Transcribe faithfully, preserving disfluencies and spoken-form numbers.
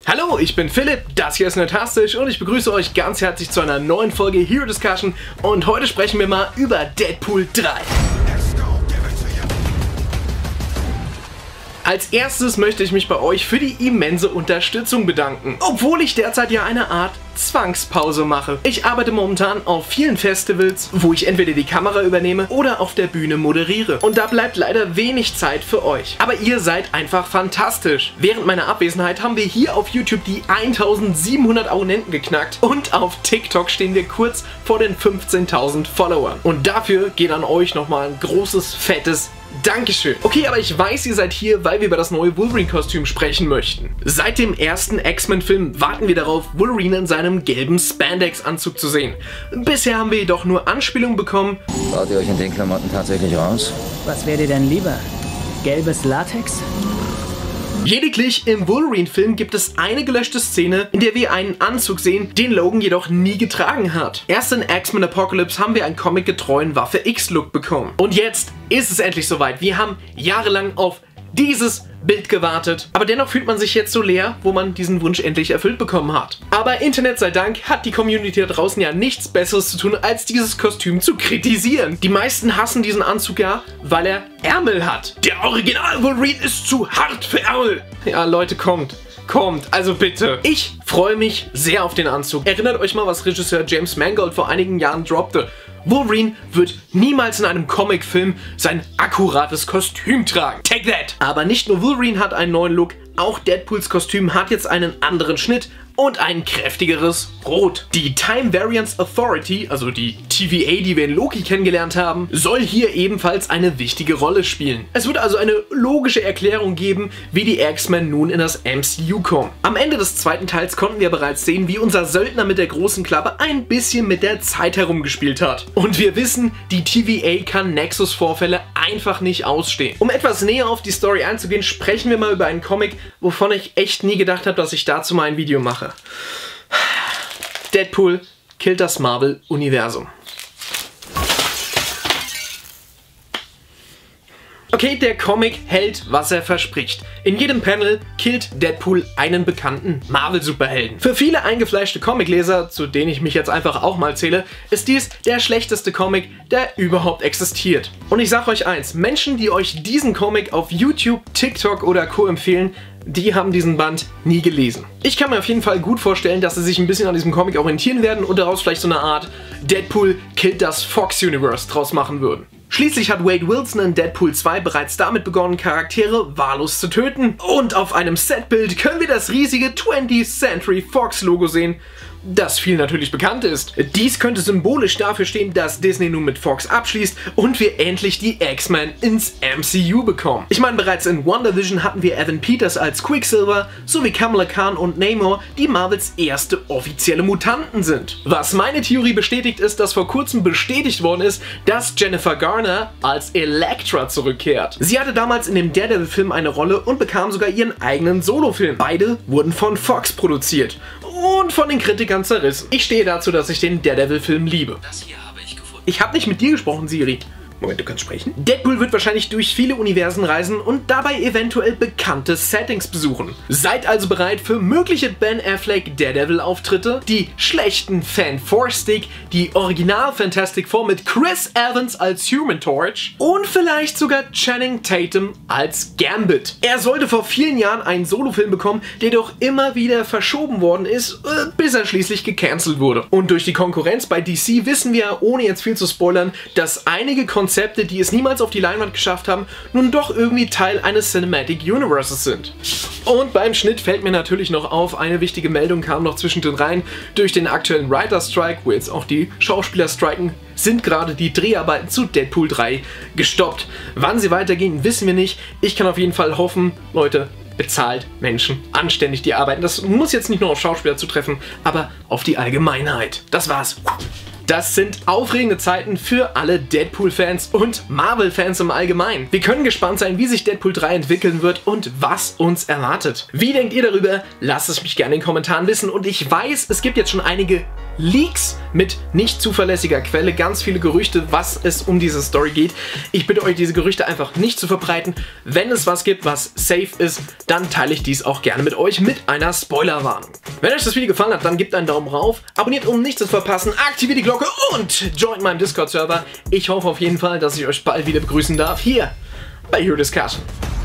Hallo, ich bin Philipp, das hier ist Nerdtastisch und ich begrüße euch ganz herzlich zu einer neuen Folge Hero Discussion und heute sprechen wir mal über Deadpool drei. Als erstes möchte ich mich bei euch für die immense Unterstützung bedanken, obwohl ich derzeit ja eine Art Zwangspause mache. Ich arbeite momentan auf vielen Festivals, wo ich entweder die Kamera übernehme oder auf der Bühne moderiere. Und da bleibt leider wenig Zeit für euch. Aber ihr seid einfach fantastisch. Während meiner Abwesenheit haben wir hier auf YouTube die eintausendsiebenhundert Abonnenten geknackt und auf TikTok stehen wir kurz vor den fünfzehntausend Followern. Und dafür geht an euch nochmal ein großes, fettes Dankeschön. Okay, aber ich weiß, ihr seid hier, weil wir über das neue Wolverine-Kostüm sprechen möchten. Seit dem ersten X-Men-Film warten wir darauf, Wolverine in seinem gelben Spandex-Anzug zu sehen. Bisher haben wir jedoch nur Anspielungen bekommen. Baut ihr euch in den Klamotten tatsächlich raus? Was wäre dir denn lieber? Gelbes Latex? Lediglich im Wolverine-Film gibt es eine gelöschte Szene, in der wir einen Anzug sehen, den Logan jedoch nie getragen hat. Erst in X-Men Apocalypse haben wir einen comic-getreuen Waffe-X-Look bekommen. Und jetzt ist es endlich soweit. Wir haben jahrelang auf dieses Bild gewartet, aber dennoch fühlt man sich jetzt so leer, wo man diesen Wunsch endlich erfüllt bekommen hat. Aber Internet sei Dank hat die Community da draußen ja nichts Besseres zu tun, als dieses Kostüm zu kritisieren. Die meisten hassen diesen Anzug ja, weil er Ärmel hat. Der Original Wolverine ist zu hart für Ärmel. Ja, Leute, kommt. Kommt, also bitte. Ich freue mich sehr auf den Anzug. Erinnert euch mal, was Regisseur James Mangold vor einigen Jahren droppte. Wolverine wird niemals in einem Comicfilm sein akkurates Kostüm tragen. Take that! Aber nicht nur Wolverine hat einen neuen Look, auch Deadpools Kostüm hat jetzt einen anderen Schnitt und ein kräftigeres Rot. Die Time Variance Authority, also die T V A, die wir in Loki kennengelernt haben, soll hier ebenfalls eine wichtige Rolle spielen. Es wird also eine logische Erklärung geben, wie die X-Men nun in das M C U kommen. Am Ende des zweiten Teils konnten wir bereits sehen, wie unser Söldner mit der großen Klappe ein bisschen mit der Zeit herumgespielt hat. Und wir wissen, die T V A kann Nexus-Vorfälle einfach nicht ausstehen. Um etwas näher auf die Story einzugehen, sprechen wir mal über einen Comic, wovon ich echt nie gedacht habe, dass ich dazu mal ein Video mache. Deadpool killt das Marvel-Universum. Okay, der Comic hält, was er verspricht. In jedem Panel killt Deadpool einen bekannten Marvel-Superhelden. Für viele eingefleischte Comicleser, zu denen ich mich jetzt einfach auch mal zähle, ist dies der schlechteste Comic, der überhaupt existiert. Und ich sag euch eins, Menschen, die euch diesen Comic auf YouTube, TikTok oder Co. empfehlen, die haben diesen Band nie gelesen. Ich kann mir auf jeden Fall gut vorstellen, dass sie sich ein bisschen an diesem Comic orientieren werden und daraus vielleicht so eine Art Deadpool killt das Fox Universe draus machen würden. Schließlich hat Wade Wilson in Deadpool zwei bereits damit begonnen, Charaktere wahllos zu töten. Und auf einem Setbild können wir das riesige twentieth Century Fox Logo sehen, das viel natürlich bekannt ist. Dies könnte symbolisch dafür stehen, dass Disney nun mit Fox abschließt und wir endlich die X-Men ins M C U bekommen. Ich meine, bereits in WandaVision hatten wir Evan Peters als Quicksilver sowie Kamala Khan und Namor, die Marvels erste offizielle Mutanten sind. Was meine Theorie bestätigt, ist, dass vor kurzem bestätigt worden ist, dass Jennifer Garner als Elektra zurückkehrt. Sie hatte damals in dem Daredevil-Film eine Rolle und bekam sogar ihren eigenen Solofilm. Beide wurden von Fox produziert und von den Kritikern zerrissen. Ich stehe dazu, dass ich den Daredevil-Film liebe. Das hier habe ich gefunden. Ich habe nicht mit dir gesprochen, Siri. Moment, du kannst sprechen. Deadpool wird wahrscheinlich durch viele Universen reisen und dabei eventuell bekannte Settings besuchen. Seid also bereit für mögliche Ben Affleck Daredevil-Auftritte, die schlechten Fan-Four-Stick, die Original Fantastic Four mit Chris Evans als Human Torch und vielleicht sogar Channing Tatum als Gambit. Er sollte vor vielen Jahren einen Solofilm bekommen, der doch immer wieder verschoben worden ist, äh, bis er schließlich gecancelt wurde. Und durch die Konkurrenz bei D C wissen wir, ohne jetzt viel zu spoilern, dass einige Konzepte Konzepte, die es niemals auf die Leinwand geschafft haben, nun doch irgendwie Teil eines Cinematic Universes sind. Und beim Schnitt fällt mir natürlich noch auf, eine wichtige Meldung kam noch zwischendrin rein. Durch den aktuellen Writer Strike, wo jetzt auch die Schauspieler striken, sind gerade die Dreharbeiten zu Deadpool drei gestoppt. Wann sie weitergehen, wissen wir nicht. Ich kann auf jeden Fall hoffen, Leute, bezahlt Menschen anständig die arbeiten. Das muss jetzt nicht nur auf Schauspieler zutreffen, aber auf die Allgemeinheit. Das war's. Das sind aufregende Zeiten für alle Deadpool-Fans und Marvel-Fans im Allgemeinen. Wir können gespannt sein, wie sich Deadpool drei entwickeln wird und was uns erwartet. Wie denkt ihr darüber? Lasst es mich gerne in den Kommentaren wissen. Und ich weiß, es gibt jetzt schon einige Leaks mit nicht zuverlässiger Quelle, ganz viele Gerüchte, was es um diese Story geht. Ich bitte euch, diese Gerüchte einfach nicht zu verbreiten. Wenn es was gibt, was safe ist, dann teile ich dies auch gerne mit euch mit einer Spoilerwarnung. Wenn euch das Video gefallen hat, dann gebt einen Daumen rauf, abonniert, um nichts zu verpassen, aktiviert die Glocke und joint meinem Discord-Server. Ich hoffe auf jeden Fall, dass ich euch bald wieder begrüßen darf, hier bei Hero Discussion.